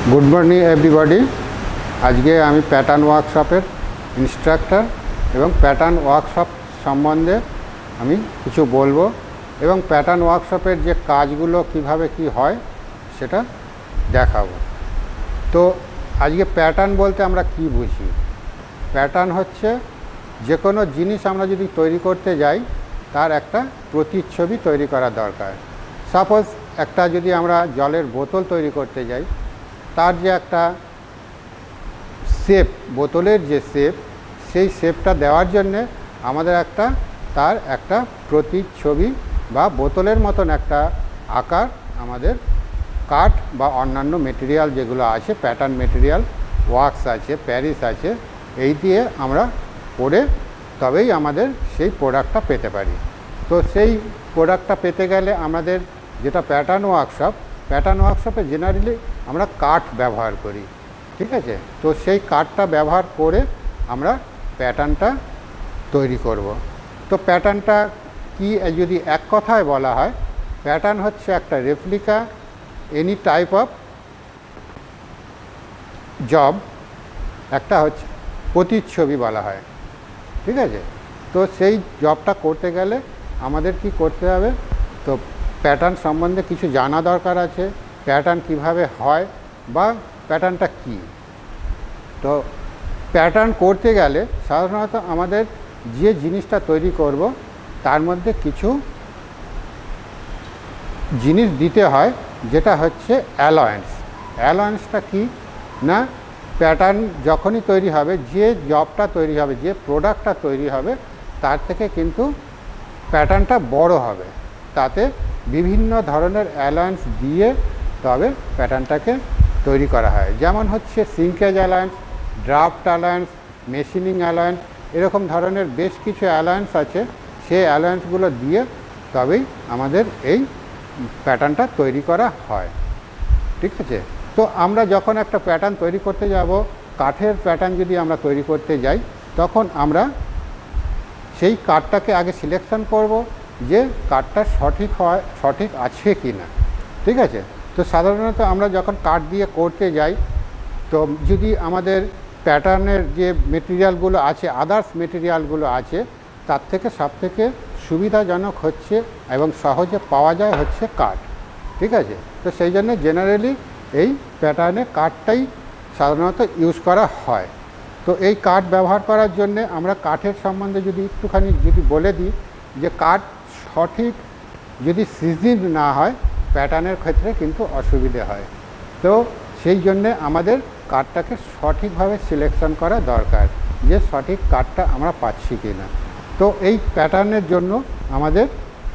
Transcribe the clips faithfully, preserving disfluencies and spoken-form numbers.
Good morning everybody. आज के आमी पैटार्न वर्कशॉपर इंस्ट्राक्टर एवं पैटार्न वर्कशॉप सम्बन्धे आमी किछु बोलबो एवं पैटार्न वर्कशॉपर जे काजगुलो किभाबे कि हय सेटा देखाबो। तो आज के पैटार्न बोलते आमरा कि बुझी, पैटार्न हच्छे जे कोनो जिनिस आमरा यदि तैरी करते जाई तार एकटा प्रतिच्छवि तैरी करा दरकार। सपोज एकटा यदि आमरा जलेर बोतल तैरी करते जाई तार जे एकटा शेप बोतलेर जे शेप सेई शेपटा देওয়ার জন্য আমাদের একটা তার একটা প্রতিচ্ছবি বা বোতলের মতন একটা আকার আমাদের কাঠ বা অন্যান্য মেটেরিয়াল যেগুলো আছে প্যাটার্ন মেটেরিয়াল ওয়াক্স আছে প্যারিস আছে এই দিয়ে আমরা করে তবেই আমাদের সেই প্রোডাক্টটা পেতে পারি। তো সেই প্রোডাক্টটা পেতে গেলে আমাদের যেটা প্যাটার্ন ওয়ার্কশপ প্যাটার্ন ওয়ার্কশপে জেনারেলি আমরা কাঠ ব্যবহার করি, ঠিক আছে। তো সেই কাঠটা ব্যবহার করে আমরা প্যাটার্নটা তৈরি করব। তো প্যাটার্নটা কি যদি এক কথায় বলা হয়, প্যাটার্ন হচ্ছে একটা replica any type of job, একটা হচ্ছে প্রতিচ্ছবি বলা হয়, ঠিক আছে। তো সেই জবটা করতে গেলে আমাদের কি করতে হবে, তো প্যাটার্ন সম্বন্ধে কিছু জানা দরকার আছে, প্যাটার্ন কিভাবে হয় বা প্যাটার্নটা কি। তো প্যাটার্ন করতে গেলে সাধারণত আমাদের যে জিনিসটা তৈরি করব তার মধ্যে কিছু জিনিস দিতে হয়, যেটা হচ্ছে অ্যালায়েন্স। অ্যালায়েন্সটা কি না, প্যাটার্ন যখনই তৈরি হবে যে জবটা তৈরি হবে যে প্রোডাক্টটা তৈরি হবে তার থেকে কিন্তু প্যাটার্নটা বড় হবে, তাতে বিভিন্ন ধরনের অ্যালায়েন্স দিয়ে তবে প্যাটার্নটাকে তৈরি করা হয়। যেমন হচ্ছে shrinkage allowance, draft allowance, machining allowance, এরকম ধরনের বেশ কিছু অ্যালায়েন্স আছে। সেই অ্যালায়েন্সগুলো দিয়ে তবেই আমাদের এই প্যাটার্নটা তৈরি করা হয়, ঠিক আছে। তো আমরা যখন একটা প্যাটার্ন তৈরি করতে যাব, কাঠের প্যাটার্ন যদি আমরা তৈরি করতে যাই তখন আমরা সেই কাঠটাকে আগে সিলেকশন করব যে কাঠটা সঠিক হয় সঠিক আছে কি না, ঠিক আছে। তো সাধারণত আমরা যখন কাঠ দিয়ে করতে যাই তো যদি আমাদের প্যাটার্নের যে মেটেরিয়ালগুলো আছে আদার্স মেটেরিয়ালগুলো আছে তার থেকে সবথেকে সুবিধাজনক হচ্ছে এবং সহজে পাওয়া যায় হচ্ছে কাঠ, ঠিক আছে। তো সেই জন্য জেনারেলি এই প্যাটার্নে কাঠটাই সাধারণত ইউজ করা হয়। তো এই কাঠ ব্যবহার করার জন্য আমরা কাঠের সম্বন্ধে যদি একটুখানি যদি বলে দিই যে কাঠ সঠিক যদি সিজন না হয় প্যাটার্নের ক্ষেত্রে কিন্তু অসুবিধে হয়। তো সেই জন্যে আমাদের কাঠটাকে সঠিকভাবে সিলেকশন করা দরকার যে সঠিক কাঠটা আমরা পাচ্ছি কি না। তো এই প্যাটার্নের জন্য আমাদের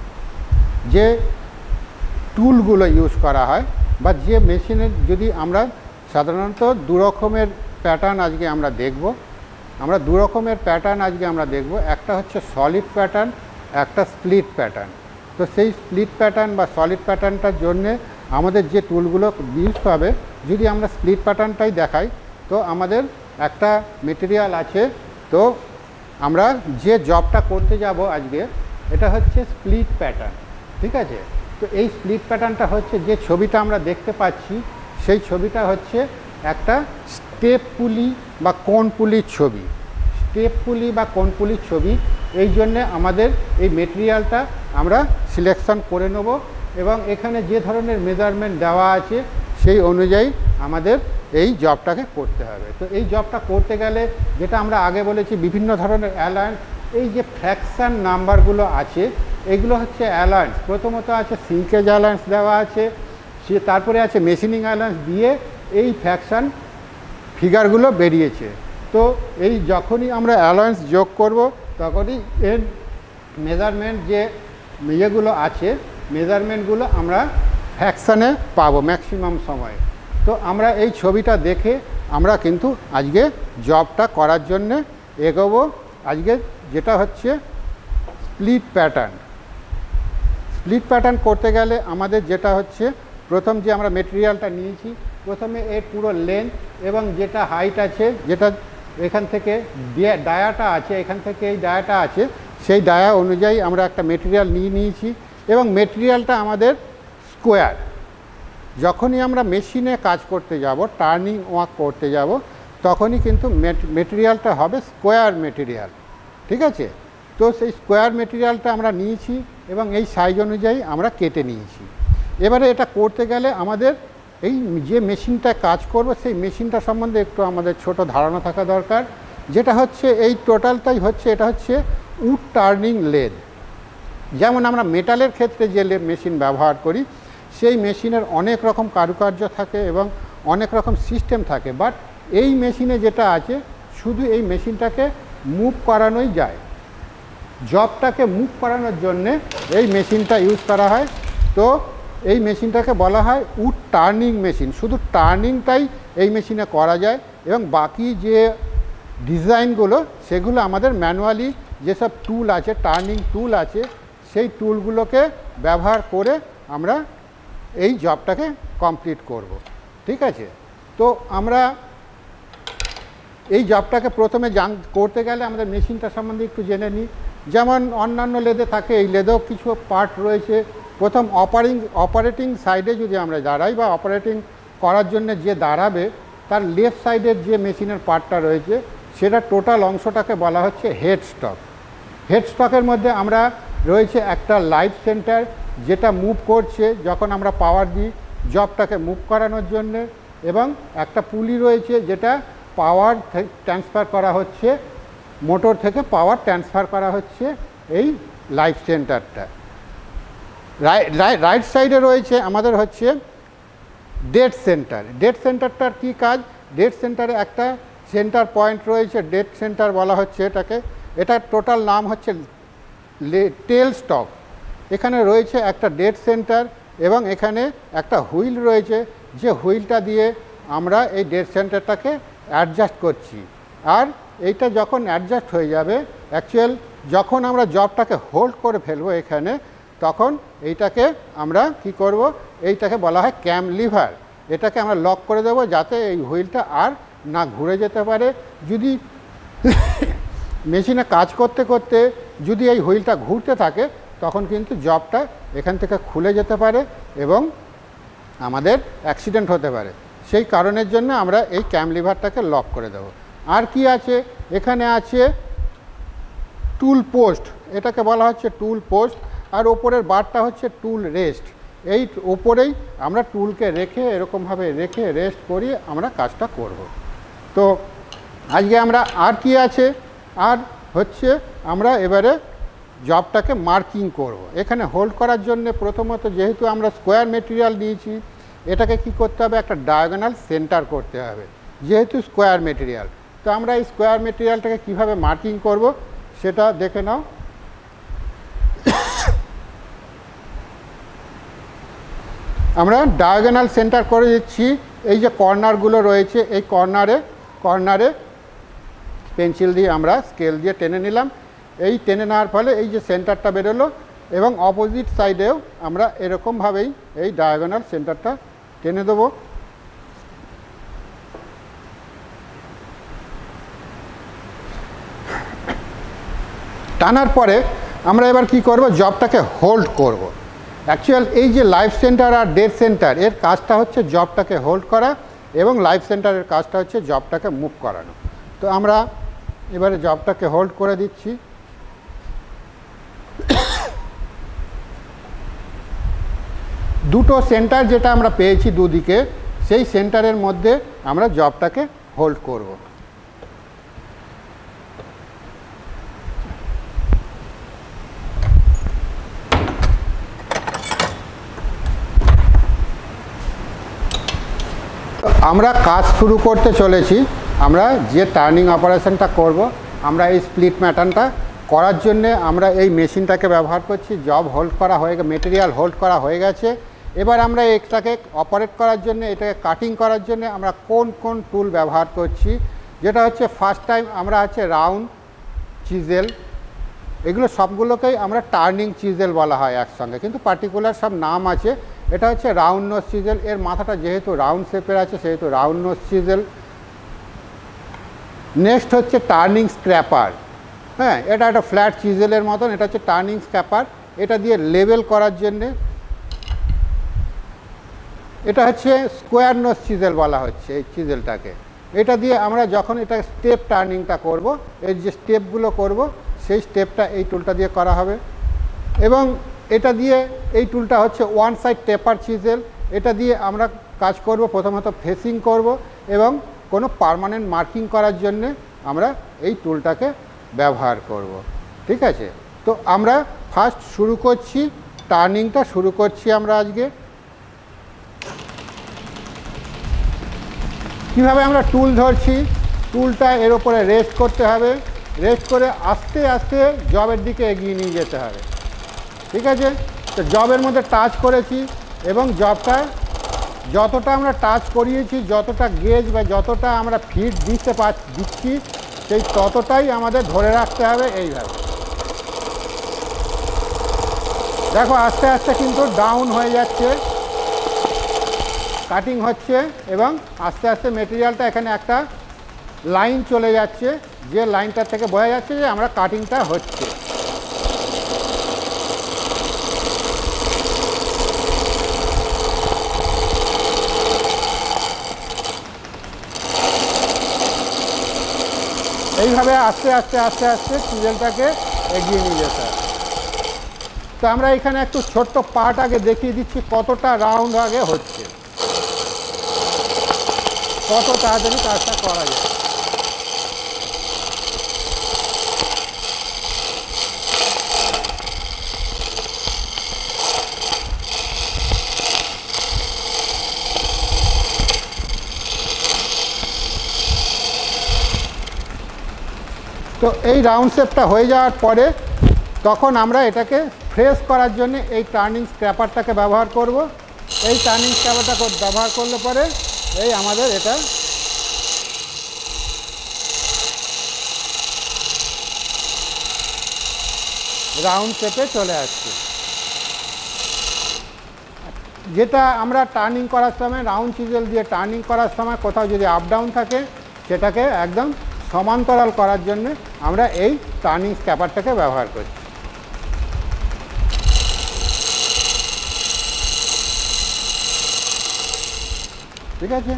যে টুলগুলো ইউজ করা হয় বা যে মেশিনের যদি আমরা সাধারণত দু রকমের প্যাটার্ন আজকে আমরা দেখব আমরা দু রকমের প্যাটার্ন আজকে আমরা দেখব একটা হচ্ছে সলিড প্যাটার্ন, একটা স্প্লিট প্যাটার্ন। তো সেই স্প্লিট প্যাটার্ন বা সলিড প্যাটার্নটার জন্যে আমাদের যে টুলগুলো ইউজ হবে, যদি আমরা স্প্লিট প্যাটার্নটাই দেখাই তো আমাদের একটা মেটেরিয়াল আছে। তো আমরা যে জবটা করতে যাব আজকে এটা হচ্ছে স্প্লিট প্যাটার্ন, ঠিক আছে। তো এই স্প্লিট প্যাটার্নটা হচ্ছে যে ছবিটা আমরা দেখতে পাচ্ছি সেই ছবিটা হচ্ছে একটা স্টেপ পুলি বা কোণ পুলির ছবি। স্টেপ পুলি বা কোণ পুলির ছবি, এই জন্যে আমাদের এই মেটেরিয়ালটা আমরা সিলেকশন করে নেব এবং এখানে যে ধরনের মেজারমেন্ট দেওয়া আছে সেই অনুযায়ী আমাদের এই জবটাকে করতে হবে। তো এই জবটা করতে গেলে যেটা আমরা আগে বলেছি বিভিন্ন ধরনের অ্যালায়েন্স, এই যে ফ্র্যাকশান নাম্বারগুলো আছে এগুলো হচ্ছে অ্যালায়েন্স। প্রথমত আছে সিঙ্কেজ অ্যালায়েন্স দেওয়া আছে, সে তারপরে আছে মেশিনিং অ্যালায়েন্স দিয়ে এই ফ্র্যাকশান ফিগারগুলো বেরিয়েছে। তো এই যখনই আমরা অ্যালায়েন্স যোগ করব তখনই এর মেজারমেন্ট যে ইয়েগুলো আছে মেজারমেন্টগুলো আমরা ফ্র্যাকশানে পাবো ম্যাক্সিমাম সময়ে। তো আমরা এই ছবিটা দেখে আমরা কিন্তু আজকে জবটা করার জন্যে এগোবো। আজকে যেটা হচ্ছে স্প্লিট প্যাটার্ন। স্প্লিট প্যাটার্ন করতে গেলে আমাদের যেটা হচ্ছে প্রথম যে আমরা মেটেরিয়ালটা নিয়েছি প্রথমে এর পুরো লেন্থ এবং যেটা হাইট আছে যেটা এখান থেকে ডায়াটা আছে এখান থেকে এই ডায়াটা আছে সেই ডায়া অনুযায়ী আমরা একটা মেটেরিয়াল নিয়ে নিয়েছি এবং মেটেরিয়ালটা আমাদের স্কোয়ার, যখনই আমরা মেশিনে কাজ করতে যাব, টার্নিং ওয়ার্ক করতে যাব, তখনই কিন্তু মেটেরিয়ালটা হবে স্কোয়ার মেটেরিয়াল, ঠিক আছে। তো সেই স্কোয়ার মেটেরিয়ালটা আমরা নিয়েছি এবং এই সাইজ অনুযায়ী আমরা কেটে নিয়েছি। এবারে এটা করতে গেলে আমাদের এই যে মেশিনটা কাজ করবে সেই মেশিনটা সম্বন্ধে একটু আমাদের ছোট ধারণা থাকা দরকার, যেটা হচ্ছে এই টোটালটাই হচ্ছে এটা হচ্ছে উড টার্নিং লেদ। যেমন আমরা মেটালের ক্ষেত্রে যে মেশিন ব্যবহার করি সেই মেশিনের অনেক রকম কারুকার্য থাকে এবং অনেক রকম সিস্টেম থাকে, বাট এই মেশিনে যেটা আছে শুধু এই মেশিনটাকে মুভ করানোই যায়। জবটাকে মুভ করানোর জন্যে এই মেশিনটা ইউজ করা হয়। তো এই মেশিনটাকে বলা হয় উড টার্নিং মেশিন। শুধু টার্নিংটাই এই মেশিনে করা যায় এবং বাকি যে ডিজাইনগুলো সেগুলো আমাদের ম্যানুয়ালি যেসব টুল আছে, টার্নিং টুল আছে, সেই টুলগুলোকে ব্যবহার করে আমরা এই জবটাকে কমপ্লিট করব, ঠিক আছে। তো আমরা এই জবটাকে প্রথমে জান করতে গেলে আমাদের মেশিনটা সম্বন্ধে একটু জেনে নিই। যেমন অন্যান্য লেদে থাকে, এই লেদেও কিছু পার্ট রয়েছে। প্রথম অপারিং অপারেটিং সাইডে যদি আমরা দাঁড়াই বা অপারেটিং করার জন্য যে দাঁড়াবে তার লেফট সাইডের যে মেশিনের পার্টটা রয়েছে সেটা টোটাল অংশটাকে বলা হচ্ছে হেড স্টক। হেড স্টকের মধ্যে আমরা রয়েছে একটা লাইভ সেন্টার যেটা মুভ করছে যখন আমরা পাওয়ার দিই জবটাকে মুভ করানোর জন্যে, এবং একটা পুলি রয়েছে যেটা পাওয়ার ট্রান্সফার করা হচ্ছে, মোটর থেকে পাওয়ার ট্রান্সফার করা হচ্ছে এই লাইভ সেন্টারটা। রাইট সাইডে রয়েছে আমাদের হচ্ছে ডেড সেন্টার। ডেড সেন্টারটার কী কাজ? ডেড সেন্টারে একটা সেন্টার পয়েন্ট রয়েছে, ডেড সেন্টার বলা হচ্ছে এটাকে। এটার টোটাল নাম হচ্ছে টেল স্টক। এখানে রয়েছে একটা ডেড সেন্টার এবং এখানে একটা হুইল রয়েছে, যে হুইলটা দিয়ে আমরা এই ডেড সেন্টারটাকে অ্যাডজাস্ট করছি। আর এইটা যখন অ্যাডজাস্ট হয়ে যাবে, অ্যাকচুয়াল যখন আমরা জবটাকে হোল্ড করে ফেলবো এখানে, তখন এইটাকে আমরা কি করব, এইটাকে বলা হয় ক্যাম লিভার। এটাকে আমরা লক করে দেবো যাতে এই হুইলটা আর না ঘুরে যেতে পারে। যদি মেশিনে কাজ করতে করতে যদি এই হুইলটা ঘুরতে থাকে তখন কিন্তু জবটা এখান থেকে খুলে যেতে পারে এবং আমাদের অ্যাক্সিডেন্ট হতে পারে। সেই কারণের জন্য আমরা এই ক্যাম লিভারটাকে লক করে দেব। আর কি আছে, এখানে আছে টুল পোস্ট, এটাকে বলা হচ্ছে টুল পোস্ট। আর ওপরের বারটা হচ্ছে টুল রেস্ট। এই ওপরেই আমরা টুলকে রেখে এরকমভাবে রেখে রেস্ট করিয়ে আমরা কাজটা করব। তো আজকে আমরা আর কি আছে, আর হচ্ছে আমরা এবারে জবটাকে মার্কিং করব। এখানে হোল্ড করার জন্য প্রথমত যেহেতু আমরা স্কোয়ার মেটেরিয়াল নিয়েছি, এটাকে কি করতে হবে, একটা ডায়াগোনাল সেন্টার করতে হবে যেহেতু স্কোয়ার মেটেরিয়াল। তো আমরা এই স্কোয়ার মেটেরিয়ালটাকে কিভাবে মার্কিং করব সেটা দেখে নাও। আমরা ডায়াগোনাল সেন্টার করে দিচ্ছি। এই যে কর্নারগুলো রয়েছে এই কর্নারে কর্নারে পেন্সিল দিয়ে আমরা স্কেল দিয়ে টেনে নিলাম। এই টেনে নেওয়ার ফলে এই যে সেন্টারটা বেরোলো এবং অপোজিট সাইডেও আমরা এরকমভাবেই এই ডায়াগোনাল সেন্টারটা টেনে দেবো। টানার পরে আমরা এবার কি করব, জবটাকে হোল্ড করব। অ্যাকচুয়াল এই যে লাইভ সেন্টার আর ডেড সেন্টার এর কাজটা হচ্ছে জবটাকে হোল্ড করা এবং লাইভ সেন্টারের কাজটা হচ্ছে জবটাকে মুভ করানো। তো আমরা এবারে জবটাকে হোল্ড করে দিচ্ছি। দুটো সেন্টার যেটা আমরা পেয়েছি দুদিকে, সেই সেন্টারের মধ্যে আমরা জবটাকে হোল্ড করব। আমরা কাজ শুরু করতে চলেছি। আমরা যে টার্নিং অপারেশনটা করব, আমরা এই স্প্লিট প্যাটার্নটা করার জন্যে আমরা এই মেশিনটাকে ব্যবহার করছি। জব হোল্ড করা হয়ে গেছে, মেটেরিয়াল হোল্ড করা হয়ে গেছে। এবার আমরা এটাকে অপারেট করার জন্য, এটাকে কাটিং করার জন্য আমরা কোন কোন টুল ব্যবহার করছি, যেটা হচ্ছে ফার্স্ট টাইম আমরা হচ্ছে রাউন্ড চিজেল। এগুলো সবগুলোকেই আমরা টার্নিং চিজেল বলা হয় একসঙ্গে, কিন্তু পার্টিকুলার সব নাম আছে। এটা হচ্ছে রাউন্ড নোজ চিজেল, এর মাথাটা যেহেতু রাউন্ড শেপের আছে সেহেতু রাউন্ড নোজ চিজেল। নেক্সট হচ্ছে টার্নিং স্ক্র্যাপার। হ্যাঁ, এটা একটা ফ্ল্যাট চিজেলের মতন, এটা হচ্ছে টার্নিং স্ক্র্যাপার। এটা দিয়ে লেবেল করার জন্যে এটা হচ্ছে স্কোয়ার নোজ চিজেল বলা হচ্ছে এই চিজেলটাকে। এটা দিয়ে আমরা যখন এটা স্টেপ টার্নিংটা করব, এর যে স্টেপগুলো করব সেই স্টেপটা এই টুলটা দিয়ে করা হবে। এবং এটা দিয়ে এই টুলটা হচ্ছে ওয়ান সাইড টেপার চিজেল। এটা দিয়ে আমরা কাজ করব, প্রথমত ফেসিং করব এবং কোনো পার্মানেন্ট মার্কিং করার জন্য আমরা এই টুলটাকে ব্যবহার করব। ঠিক আছে, তো আমরা ফার্স্ট শুরু করছি, টার্নিংটা শুরু করছি আমরা আজকে। কীভাবে আমরা টুল ধরছি, টুলটা এর ওপরে রেস্ট করতে হবে, রেস্ট করে আস্তে আস্তে জবের দিকে এগিয়ে নিয়ে যেতে হবে। ঠিক আছে, তো জবের মধ্যে টাচ করেছি এবং জবটা যতটা আমরা টাচ করিয়েছি, যতটা গেজ বা যতটা আমরা ফিট দিতে পার দিচ্ছি সেই ততটাই আমাদের ধরে রাখতে হবে। এইভাবে দেখো আস্তে আস্তে কিন্তু ডাউন হয়ে যাচ্ছে, কাটিং হচ্ছে এবং আস্তে আস্তে মেটেরিয়ালটা এখানে একটা লাইন চলে যাচ্ছে, যে লাইনটার থেকে বোঝা যাচ্ছে যে আমরা কাটিংটা হচ্ছে। এইভাবে আস্তে আস্তে আস্তে আস্তে চিজেলটাকে এগিয়ে নিয়ে যেতে হবে। তো আমরা এখানে একটু ছোট্ট পার্ট আগে দেখিয়ে দিচ্ছি কতটা রাউন্ড আগে হচ্ছে, কত তাড়াতাড়ি কাজটা করা যায়। তো এই রাউন্ড শেপটা হয়ে যাওয়ার পরে তখন আমরা এটাকে ফ্রেশ করার জন্য এই টার্নিং স্ক্র্যাপারটাকে ব্যবহার করব। এই টার্নিং স্ক্র্যাপারটা ব্যবহার করলে পরে এই আমাদের এটা রাউন্ড শেপে চলে আসছে। যেটা আমরা টার্নিং করার সময় রাউন্ড চিজেল দিয়ে টার্নিং করার সময় কোথাও যদি আপ ডাউন থাকে সেটাকে একদম সমান্তরাল করার জন্য আমরা এই টার্নিং স্ক্র্যাপারটাকে ব্যবহার করছি। ঠিক আছে,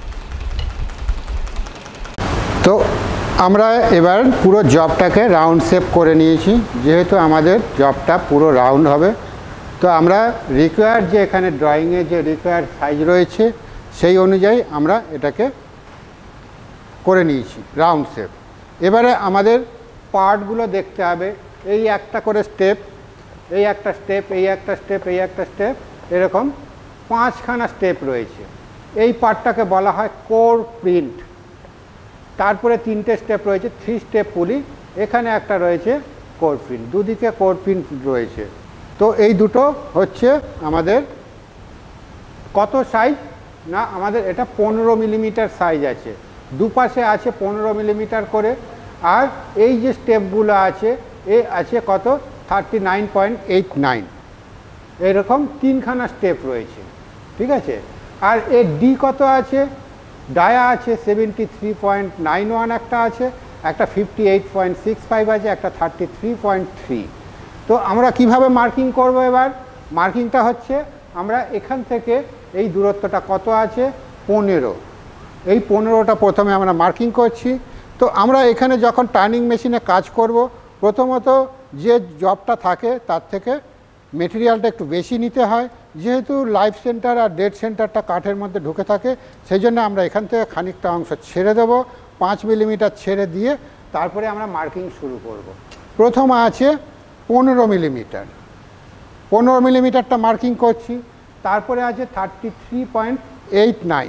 তো আমরা এবার পুরো জবটাকে রাউন্ড শেপ করে নিয়েছি। যেহেতু আমাদের জবটা পুরো রাউন্ড হবে, তো আমরা রিকোয়ার্ড যে এখানে ড্রয়িংয়ে যে রিকোয়ার্ড সাইজ রয়েছে সেই অনুযায়ী আমরা এটাকে করে নিয়েছি রাউন্ড শেপ। এবারে আমাদের পার্টগুলো দেখতে হবে। এই একটা করে স্টেপ, এই একটা স্টেপ, এই একটা স্টেপ, এই একটা স্টেপ, এরকম পাঁচখানা স্টেপ রয়েছে। এই পার্টটাকে বলা হয় কোর প্রিন্ট। তারপরে তিনটে স্টেপ রয়েছে, থ্রি স্টেপ পুলি। এখানে একটা রয়েছে কোর প্রিন্ট, দুদিকে কোর প্রিন্ট রয়েছে। তো এই দুটো হচ্ছে আমাদের কত সাইজ না, আমাদের এটা পনেরো মিলিমিটার সাইজ আছে, দুপাশে আছে পনেরো মিলিমিটার করে। আর এই যে স্টেপগুলো আছে এ আছে কত thirty nine point eight nine, এরকম তিনখানা স্টেপ রয়েছে। ঠিক আছে, আর এর ডি কত আছে, ডায়া আছে seventy three point nine one একটা আছে, একটা fifty eight point six five আছে, একটা থার্টি থ্রি পয়েন্ট থ্রি। তো আমরা কিভাবে মার্কিং করব এবার, মার্কিংটা হচ্ছে আমরা এখান থেকে এই দূরত্বটা কত আছে পনেরো, এই পনেরোটা প্রথমে আমরা মার্কিং করছি। তো আমরা এখানে যখন টার্নিং মেশিনে কাজ করব, প্রথমত যে জবটা থাকে তার থেকে মেটেরিয়ালটা একটু বেশি নিতে হয়। যেহেতু লাইফ সেন্টার আর ডেড সেন্টারটা কাঠের মধ্যে ঢুকে থাকে, সেই জন্য আমরা এখান থেকে খানিকটা অংশ ছেড়ে দেব, পাঁচ মিলিমিটার ছেড়ে দিয়ে তারপরে আমরা মার্কিং শুরু করব। প্রথম আছে পনেরো মিলিমিটার, পনেরো মিলিমিটারটা মার্কিং করছি। তারপরে আছে thirty three point eight nine,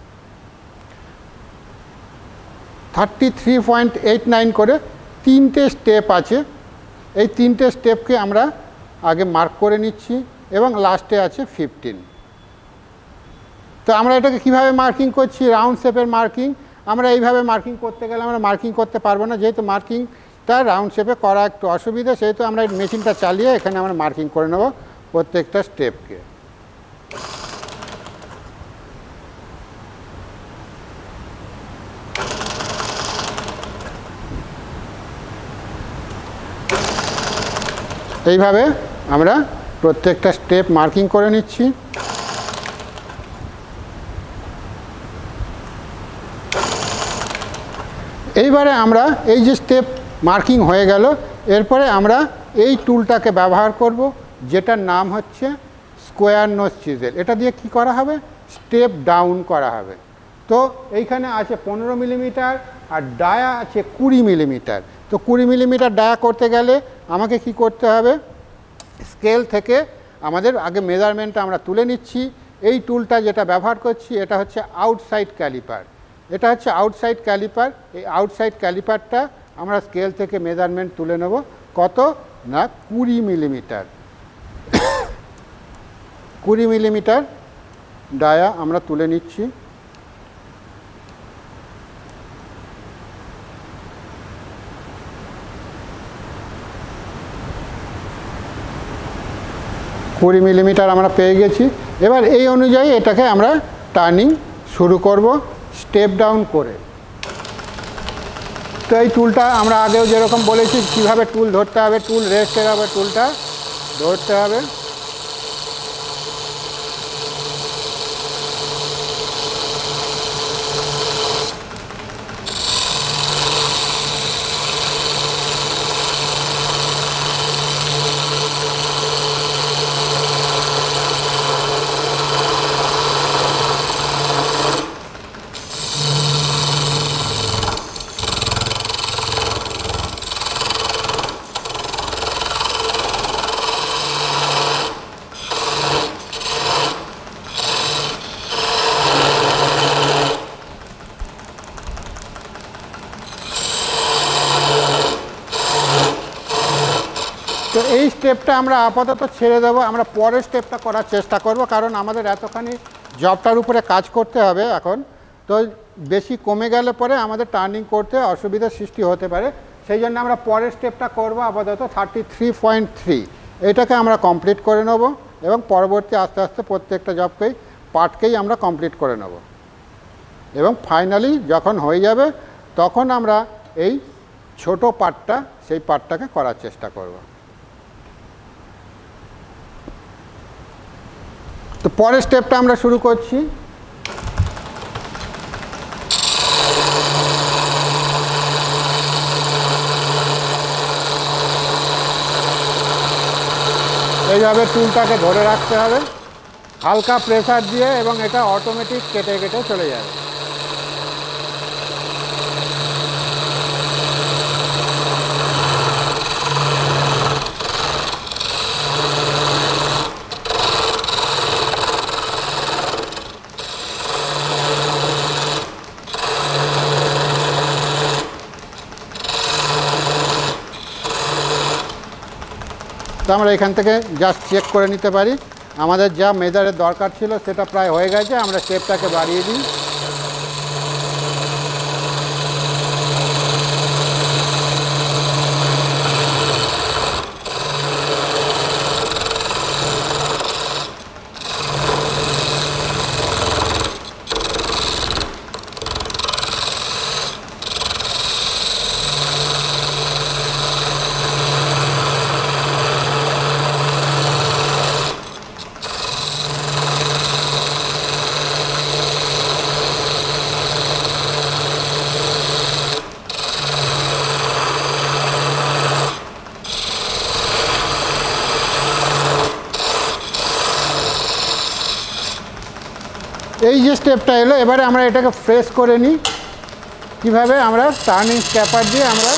thirty three point eight nine করে তিনটে স্টেপ আছে। এই তিনটে স্টেপকে আমরা আগে মার্ক করে নিচ্ছি এবং লাস্টে আছে ফিফটিন। তো আমরা এটাকে কিভাবে মার্কিং করছি, রাউন্ড শেপের মার্কিং। আমরা এইভাবে মার্কিং করতে গেলে আমরা মার্কিং করতে পারবো না, যেহেতু মার্কিংটা রাউন্ড শেপে করা একটু অসুবিধা, সেহেতু আমরা এই মেশিনটা চালিয়ে এখানে আমরা মার্কিং করে নেব প্রত্যেকটা স্টেপকে। এইভাবে আমরা প্রত্যেকটা স্টেপ মার্কিং করে নিচ্ছি। এইবারে আমরা এই যে স্টেপ মার্কিং হয়ে গেল, এরপরে আমরা এই টুলটাকে ব্যবহার করব, যেটার নাম হচ্ছে স্কোয়ার নোজ চিজেল। এটা দিয়ে কি করা হবে? স্টেপ ডাউন করা হবে। তো এইখানে আছে পনেরো মিলিমিটার আর ডায়া আছে কুড়ি মিলিমিটার। তো কুড়ি মিলিমিটার ডায়া করতে গেলে আমাকে কি করতে হবে? স্কেল থেকে আমাদের আগে মেজারমেন্টটা আমরা তুলে নিচ্ছি। এই টুলটা যেটা ব্যবহার করছি এটা হচ্ছে আউটসাইড ক্যালিপার। এটা হচ্ছে আউটসাইড ক্যালিপার। এই আউটসাইড ক্যালিপারটা আমরা স্কেল থেকে মেজারমেন্ট তুলে নেব। কত না কুড়ি মিলিমিটার। কুড়ি মিলিমিটার ডায়া আমরা তুলে নিচ্ছি। কুড়ি মিলিমিটার আমরা পেয়ে গেছি। এবার এই অনুযায়ী এটাকে আমরা টার্নিং শুরু করব স্টেপ ডাউন করে। তো এই টুলটা আমরা আগেও যেরকম বলেছি কীভাবে টুল ধরতে হবে, টুল রেস্টের হবে, টুলটা ধরতে হবে। তো এই স্টেপটা আমরা আপাতত ছেড়ে দেবো, আমরা পরের স্টেপটা করার চেষ্টা করব, কারণ আমাদের এতখানি জবটার উপরে কাজ করতে হবে এখন। তো বেশি কমে গেলে পরে আমাদের টার্নিং করতে অসুবিধার সৃষ্টি হতে পারে, সেই জন্য আমরা পরের স্টেপটা করব আপাতত থার্টি থ্রি পয়েন্ট থ্রি। এটাকে আমরা কমপ্লিট করে নেব এবং পরবর্তী আস্তে আস্তে প্রত্যেকটা জবকেই পার্টকেই আমরা কমপ্লিট করে নেব এবং ফাইনালি যখন হয়ে যাবে তখন আমরা এই ছোট পার্টটা সেই পার্টটাকে করার চেষ্টা করব। তো পরের স্টেপটা আমরা শুরু করছি। এইভাবে টুলটাকে ধরে রাখতে হবে হালকা প্রেসার দিয়ে এবং এটা অটোমেটিক কেটে কেটে চলে যাবে। তো আমরা এখান থেকে জাস্ট চেক করে নিতে পারি আমাদের যা মেজারের দরকার ছিল সেটা প্রায় হয়ে গেছে। আমরা স্টেপটাকে বাড়িয়ে দিই। এই যে স্টেপটা এলো, এবারে আমরা এটাকে ফ্রেশ করে নিই। কীভাবে? আমরা টার্নিং স্ক্যাপার দিয়ে আমরা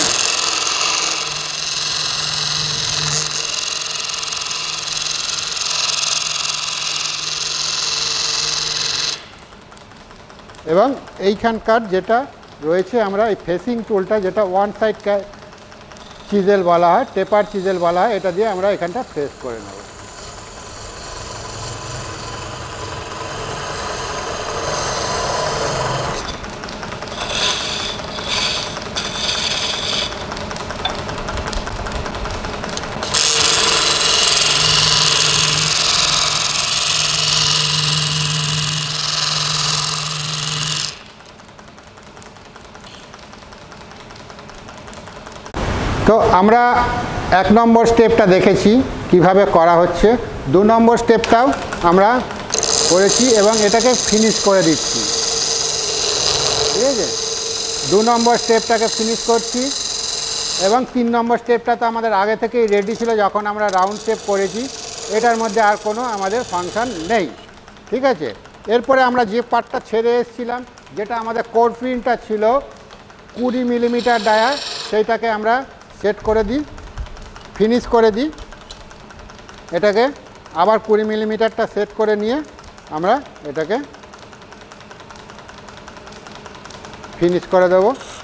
এবং এইখানকার যেটা রয়েছে আমরা এই ফেসিং টুলটা যেটা ওয়ান সাইড চিজেল বলা হয়, টেপার চিজেল বলা হয়, এটা দিয়ে আমরা এখানটা ফ্রেশ করে নেব। তো আমরা এক নম্বর স্টেপটা দেখেছি কিভাবে করা হচ্ছে, দু নম্বর স্টেপটাও আমরা করেছি এবং এটাকে ফিনিশ করে দিচ্ছি। ঠিক আছে? দু নম্বর স্টেপটাকে ফিনিশ করছি এবং তিন নম্বর স্টেপটা তো আমাদের আগে থেকেই রেডি ছিল যখন আমরা রাউন্ড শেপ করেছি, এটার মধ্যে আর কোনো আমাদের ফাংশন নেই। ঠিক আছে, এরপরে আমরা যে পার্টটা ছেড়ে এসেছিলাম, যেটা আমাদের কোর প্রিন্টটা ছিল কুড়ি মিলিমিটার ডায়া, সেইটাকে আমরা সেট করে দিই, ফিনিশ করে দিই। এটাকে আবার কুড়ি মিলিমিটারটা সেট করে নিয়ে আমরা এটাকে ফিনিশ করে দেব।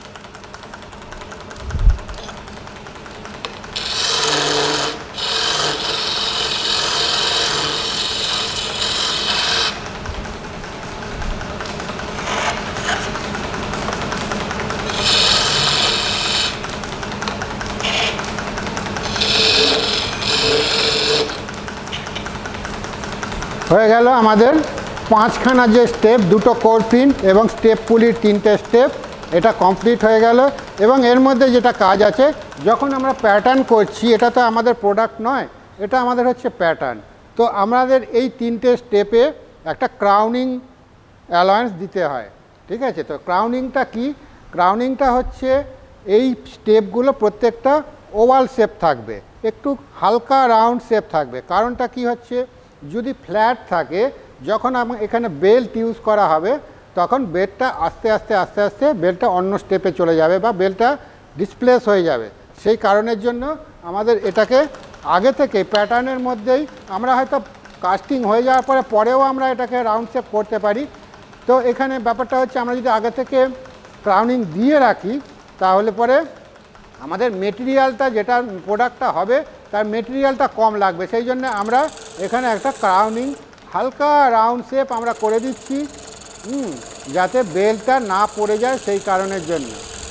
হয়ে গেল আমাদের পাঁচখানা যে স্টেপ, দুটো কোর প্রিন্ট এবং স্টেপ পুলির তিনটে স্টেপ, এটা কমপ্লিট হয়ে গেল। এবং এর মধ্যে যেটা কাজ আছে, যখন আমরা প্যাটার্ন করছি, এটা তো আমাদের প্রোডাক্ট নয়, এটা আমাদের হচ্ছে প্যাটার্ন। তো আমাদের এই তিনটে স্টেপে একটা ক্রাউনিং অ্যালায়েন্স দিতে হয়। ঠিক আছে, তো ক্রাউনিংটা কি? ক্রাউনিংটা হচ্ছে এই স্টেপগুলো প্রত্যেকটা ওভাল শেপ থাকবে, একটু হালকা রাউন্ড শেপ থাকবে। কারণটা কি হচ্ছে, যদি ফ্ল্যাট থাকে, যখন এখানে বেল্ট ইউজ করা হবে, তখন বেল্টটা আস্তে আস্তে আস্তে আস্তে বেল্টটা অন্য স্টেপে চলে যাবে বা বেল্টটা ডিসপ্লেস হয়ে যাবে। সেই কারণের জন্য আমাদের এটাকে আগে থেকে প্যাটার্নের মধ্যেই, আমরা হয়তো কাস্টিং হয়ে যাওয়ার পরে পরেও আমরা এটাকে রাউন্ড শেপ করতে পারি। তো এখানে ব্যাপারটা হচ্ছে, আমরা যদি আগে থেকে ক্রাউনিং দিয়ে রাখি, তাহলে পরে আমাদের মেটেরিয়ালটা, যেটা প্রোডাক্টটা হবে, তার মেটেরিয়ালটা কম লাগবে। সেই জন্য আমরা এখানে একটা ক্রাউনিং হালকা রাউন্ড শেপ আমরা করে দিচ্ছি, হুম যাতে বেল্টটা না পড়ে যায়, সেই কারণের জন্য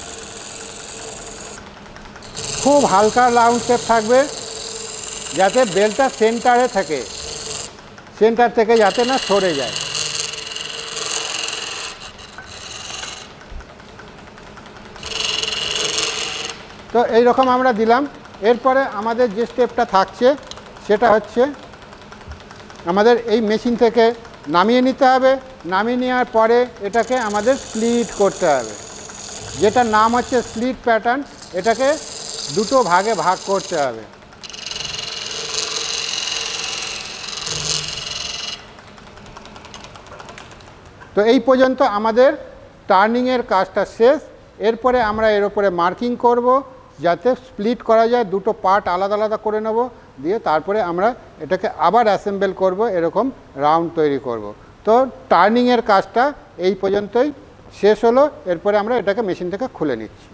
খুব হালকা রাউন্ড শেপ থাকবে, যাতে বেল্টটা সেন্টারে থাকে, সেন্টার থেকে যাতে না সরে যায়। তো এই রকম আমরা দিলাম। এরপরে আমাদের যে স্টেপটা থাকছে, সেটা হচ্ছে আমাদের এই মেশিন থেকে নামিয়ে নিতে হবে। নামিয়ে নেওয়ার পরে এটাকে আমাদের স্প্লিট করতে হবে, যেটার নাম হচ্ছে স্প্লিট প্যাটার্ন। এটাকে দুটো ভাগে ভাগ করতে হবে। তো এই পর্যন্ত আমাদের টার্নিংয়ের কাজটা শেষ। এরপরে আমরা এর উপরে মার্কিং করব, যাতে স্প্লিট করা যায়, দুটো পার্ট আলাদা আলাদা করে নেব, দিয়ে তারপরে আমরা এটাকে আবার অ্যাসেম্বল করব, এরকম রাউন্ড তৈরি করব। তো টার্নিংয়ের কাজটা এই পর্যন্তই শেষ হলো। এরপরে আমরা এটাকে মেশিন থেকে খুলে নিচ্ছি।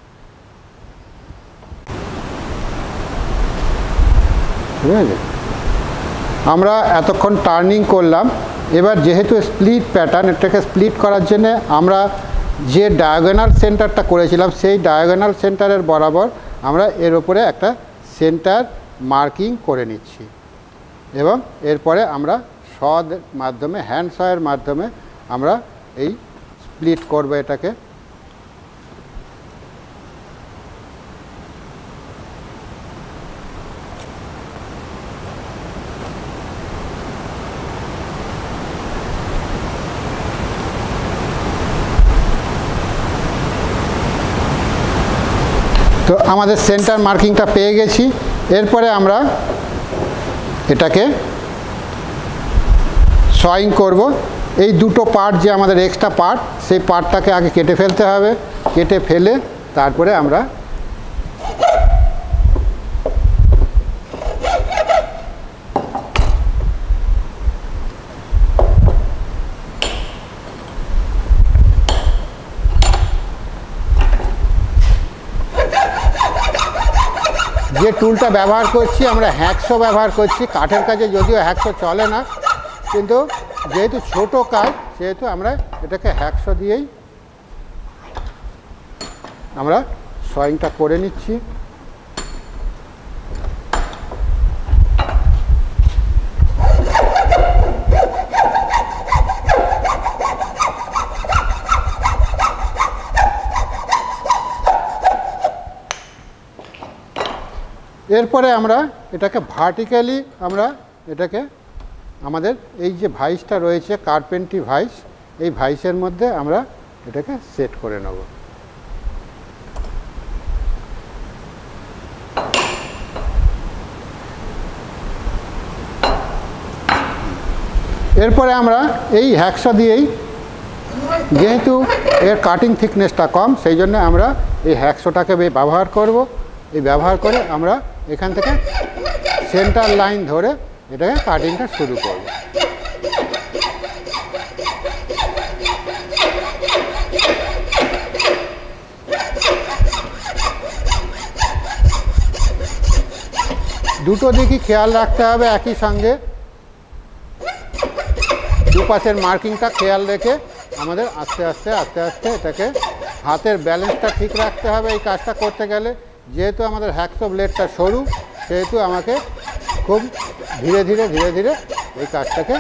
ঠিক আছে, আমরা এতক্ষণ টার্নিং করলাম। এবার যেহেতু স্প্লিট প্যাটার্ন, এটাকে স্প্লিট করার জন্য আমরা যে ডায়াগোনাল সেন্টারটা করেছিলাম, সেই ডায়াগোনাল সেন্টারের বরাবর আমরা এর উপরে একটা সেন্টার মার্কিং করে নিচ্ছি। এবং এরপরে আমরা শর মাধ্যমে, হ্যান্ড সয়ের মাধ্যমে আমরা এই স্প্লিট করব এটাকে। তো আমাদের সেন্টার মার্কিংটা পেয়ে গেছি। এরপরে আমরা এটাকে সয়িং করব। এই দুটো পার্ট যে আমাদের এক্সট্রা পার্ট, সেই পার্টটাকে আগে কেটে ফেলতে হবে। কেটে ফেলে তারপরে আমরা যে টুলটা ব্যবহার করছি, আমরা হ্যাকশো ব্যবহার করছি। কাঠের কাজে যদিও হ্যাকশো চলে না, কিন্তু যেহেতু ছোট কাজ, সেহেতু আমরা এটাকে হ্যাকশো দিয়েই আমরা সয়িংটা করে নিচ্ছি। এরপরে আমরা এটাকে ভার্টিক্যালি, আমরা এটাকে আমাদের এই যে ভাইসটা রয়েছে, কার্পেন্ট্রি ভাইস, এই ভাইসের মধ্যে আমরা এটাকে সেট করে নেব। এরপরে আমরা এই হ্যাকসা দিয়েই, যেহেতু এর কাটিং থিকনেসটা কম, সেই জন্য আমরা এই হ্যাকসোটাকে ব্যবহার করব। এই ব্যবহার করে আমরা এখান থেকে সেন্টার লাইন ধরে এটাকে কাটিংটা শুরু করব। দুটো দিকই খেয়াল রাখতে হবে একই সঙ্গে, দুপাশের মার্কিংটা খেয়াল রেখে আমাদের আস্তে আস্তে আস্তে আস্তে এটাকে হাতের ব্যালেন্সটা ঠিক রাখতে হবে এই কাজটা করতে গেলে। যেহেতু আমাদের হ্যাকসো ব্লেডটা সরু, সেহেতু আমাকে খুব ধীরে ধীরে ধীরে ধীরে এই কাজটাকে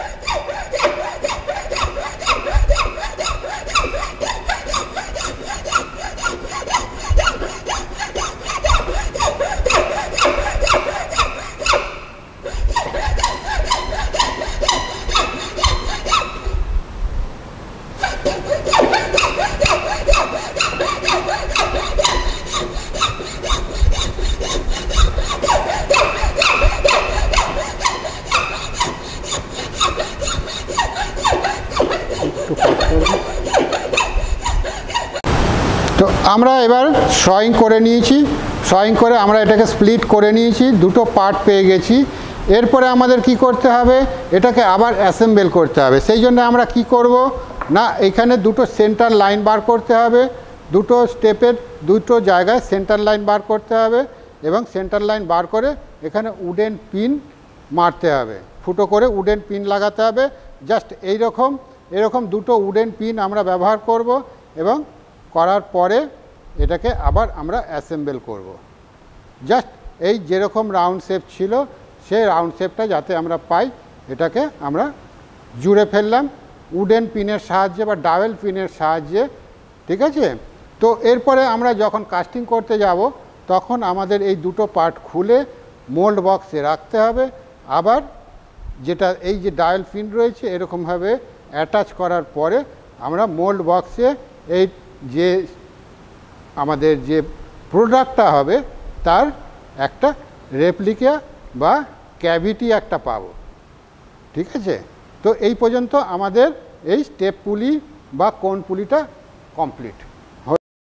তো আমরা এবার শয়িং করে নিয়েছি। শয়িং করে আমরা এটাকে স্প্লিট করে নিয়েছি, দুটো পার্ট পেয়ে গেছি। এরপরে আমাদের কি করতে হবে, এটাকে আবার অ্যাসেম্বল করতে হবে। সেই জন্য আমরা কি করব না, এখানে দুটো সেন্টার লাইন বার করতে হবে, দুটো স্টেপের দুটো জায়গায় সেন্টার লাইন বার করতে হবে এবং সেন্টার লাইন বার করে এখানে উডেন পিন মারতে হবে, ফুটো করে উডেন পিন লাগাতে হবে। জাস্ট এই রকম এরকম দুটো উডেন পিন আমরা ব্যবহার করব এবং করার পরে এটাকে আবার আমরা অ্যাসেম্বল করব। জাস্ট এই যেরকম রাউন্ড শেপ ছিল সেই রাউন্ড শেপটা যাতে আমরা পাই, এটাকে আমরা জুড়ে ফেললাম উডেন পিনের সাহায্যে বা ডাবল পিনের সাহায্যে। ঠিক আছে? তো এরপরে আমরা যখন কাস্টিং করতে যাব তখন আমাদের এই দুটো পার্ট খুলে মোল্ড বক্সে রাখতে হবে। আবার যেটা এই যে ডায়াল পিন রয়েছে এরকমভাবে অ্যাটাচ করার পরে আমরা মোল্ড বক্সে এই যে আমাদের যে প্রোডাক্টটা হবে তার একটা রেপ্লিকা বা ক্যাভিটি একটা পাবো। ঠিক আছে? তো এই পর্যন্ত আমাদের এই স্টেপ পুলি বা কোণ পুলিটা কমপ্লিট।